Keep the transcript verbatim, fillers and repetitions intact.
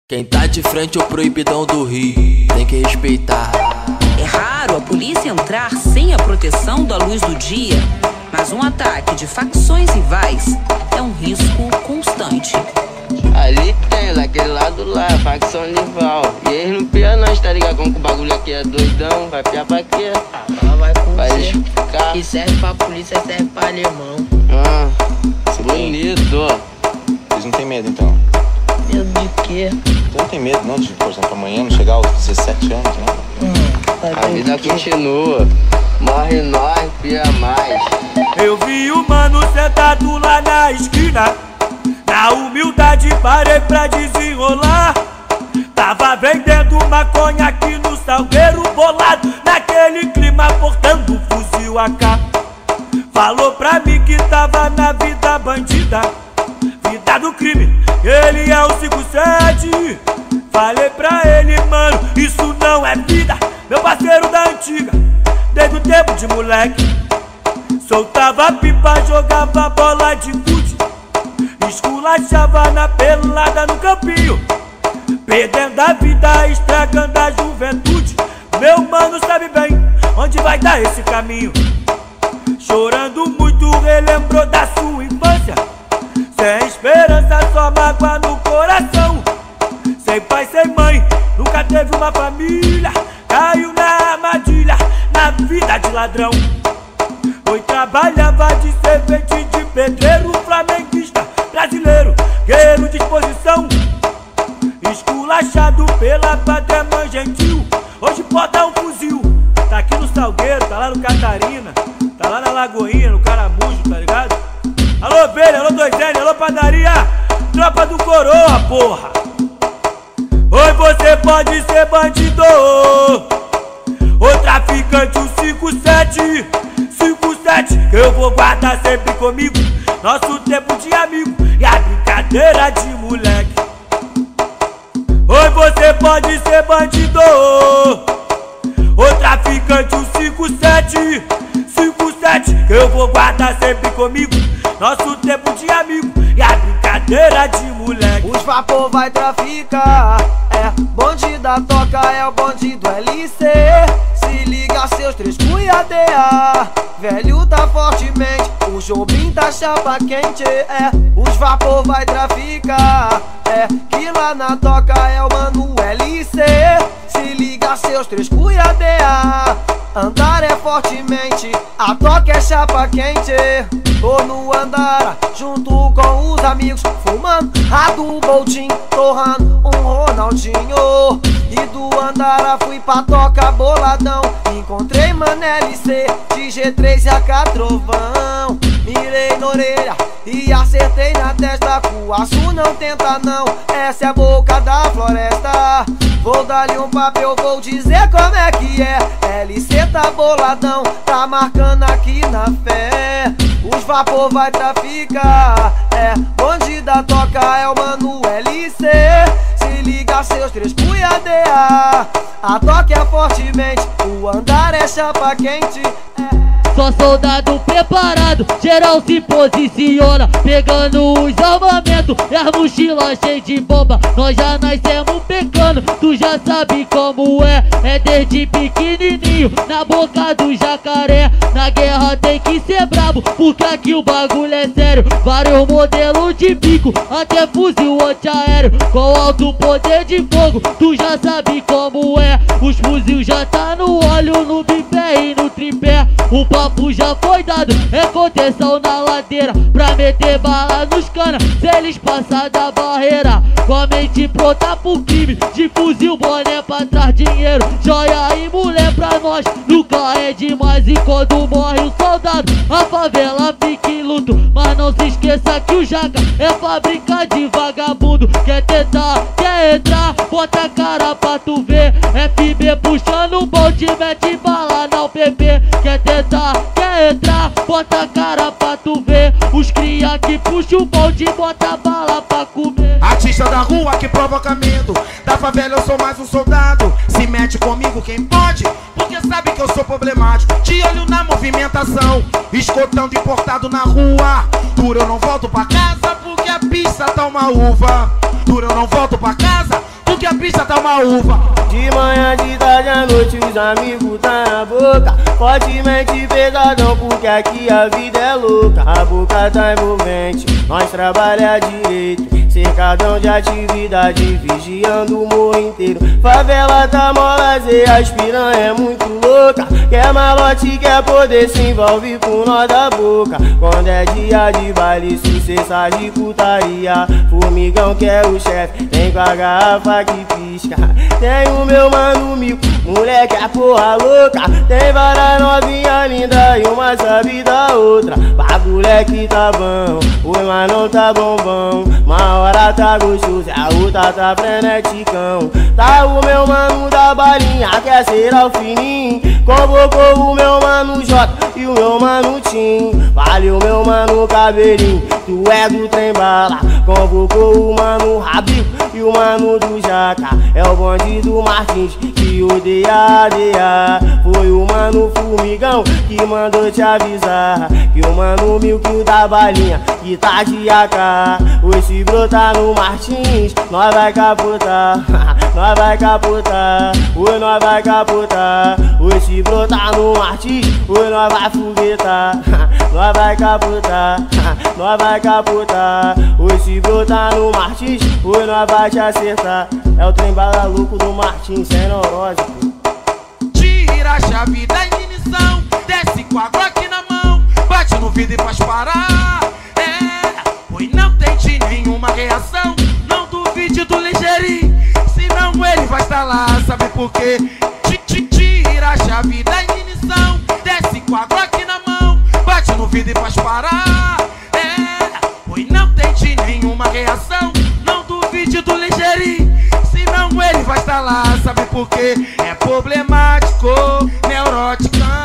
Quem tá de frente ao proibidão do Rio tem que respeitar. É raro a polícia entrar sem a proteção da luz do dia, mas um ataque de facções rivais é um risco constante. Ali tem, daquele lado lá, facção rival. E eles não piam nós, tá ligado? Como que o bagulho aqui é doidão, vai piar pra quê? Ela vai com Vai você. ficar. Que serve pra polícia, serve pra alemão. Ah, bonito. Vocês não tem medo então? Medo de quê? Você não tem medo não de, por exemplo, amanhã não chegar aos dezessete anos, né? Hum, A vida continua. Morre nós, pia mais. Eu vi o mano sentado lá na esquina. Na humildade parei pra desenrolar. Tava vendendo maconha aqui no Salgueiro bolado, naquele clima portando um fuzil A K. Falou pra mim que tava na vida bandida, vida do crime, ele é o cinco sete. Falei pra ele, mano, isso não é vida. Meu parceiro da antiga, desde o tempo de moleque. Soltava pipa, jogava bola de fute, esculachava na pelada no campinho, perdendo a vida, estragando a juventude. Meu mano sabe bem onde vai dar esse caminho. Chorando muito, relembrou da sua infância, sem esperança, só mágoa no coração. Sem pai, sem mãe, nunca teve uma família. Caiu na armadilha, na vida de ladrão. Foi trabalhava de servente de pedreiro, flamenguista, brasileiro, guerreiro de exposição. Esculachado pela pátria mãe gentil, hoje porta um fuzil. Tá aqui no Salgueiro, tá lá no Catarina, tá lá na Lagoinha, no Caramujo, tá ligado? Alô velho, alô dois N, alô padaria, tropa do coroa, porra. Oi, você pode ser bandido ou traficante, o cinco sete, cinco sete, que eu vou guardar sempre comigo. Nosso tempo de amigo e a brincadeira de moleque. Oi, você pode ser bandido ou traficante, o cinco sete, cinco sete, que eu vou guardar sempre comigo. Nosso tempo de amigo e a brincadeira de moleque. Os vapor vai traficar, é bonde da toca, é o bonde do L C. Se liga seus três cunha D A, velho tá fortemente, o Jobim tá chapa quente. É, os vapor vai traficar, é que lá na toca é o mano L C. Se liga seus três cunha D A, andar é fortemente, a toca é chapa quente. Tô no andar, junto com os amigos, fumando a do Boltinho, torrando um Ronaldinho. E do Andara fui pra toca boladão, encontrei mano L C, de G três e A K trovão. Mirei na orelha e acertei na testa, Cuaçu não tenta não, essa é a boca da floresta. Vou dar-lhe um papel, vou dizer como é que é. L C tá boladão, tá marcando aqui na fé. Os vapor vai traficar, é bonde da toca, é o mano L C. Se liga seus três cunha D A, a toca é fortemente, o andar é chapa quente. É. Só soldado preparado, geral se posiciona, pegando os armamentos e as mochilas cheias de bomba. Nós já nascemos pecando, tu já sabe como é. É desde pequenininho, na boca do jacaré. Na guerra tem que ser brabo, porque aqui o bagulho é sério. Vários modelos de bico, até fuzil antiaéreo, com alto poder de fogo, tu já sabe como é. Os fuzil já tá no óleo, no bipé e no tripé. O papo já foi dado, é contenção na ladeira, pra meter bala nos cana, se eles passar da barreira. Com a mente pronta pro crime, de fuzil, boné pra trás, dinheiro, joia e mulher pra nós. Nunca é demais e quando morre o soldado, a favela fica em luto. Mas não se esqueça que o Jaca é fábrica de vagabundo. Quer tentar, quer entrar, bota a cara pra tu ver. F B puxando o bonde, mete bala na U P P. Quer tentar, quer entrar, bota a cara pra tu ver. Os cria que puxa o bonde, bota bala pra comer. Artista da rua que provoca medo, da favela eu sou mais um soldado. Se mete comigo quem pode, porque sabe que eu sou problemático. De olho na movimentação, escotando importado na rua. Duro eu não volto pra casa, porque a pista tá uma uva. Duro eu não volto pra casa, dar uma uva. De manhã, de tarde, à noite, os amigos tá na boca. Fortemente pesadão, porque aqui a vida é louca. A boca tá envolvente, nós trabalha direito. Cercadão de atividade, vigiando o morro inteiro. Favela tá mó lazer, as piranha é muito louca. Quer malote, quer poder, se envolve com nó da boca. Quando é dia de baile, sucesso de putaria. Formigão que é o chefe, vem com a garrafa que pisca. Tem o meu mano mico, moleque é porra louca. Tem várias novinha linda e uma sabe da outra. Bagulho é que tá bom, oi mas não tá bombom. Uma hora tá gostoso, a outra tá freneticão. Tá o meu mano da balinha, quer ser alfininho. Convocou o meu mano J e o meu mano Tim. Valeu meu mano Cabelinho, tu é do trem bala. Convocou o mano Rabico e o mano do Jaca. É o bonde do Martins que odeia adeia. Foi o mano Formigão que mandou te avisar que o mano Milk da balinha que tá de A K. Oi, se brotar no Martins, nós vai capotar. Nós vai capotar, oi, nós vai capotar. Oi, se brotar no Martins, oi, nós vai foguetar. Nós vai capotar, nós vai capotar. Oi, se brotar no Martins, oi, nós vai te acertar. É o trem bala louco do Martins, sem neurose. Tira a chave da ignição, desce com a Glock na mão, bate no vidro e faz parar. É, pois não tente nenhuma reação, não duvide do ligeirinho, senão ele vai estar lá, sabe por quê? Tira a chave da ignição, desce com a Glock na mão, bate no vidro e faz parar. É, pois não tente nenhuma reação, não duvide do ligeirinho, senão ele vai estar lá, sabe por quê? É problemático, neurótico.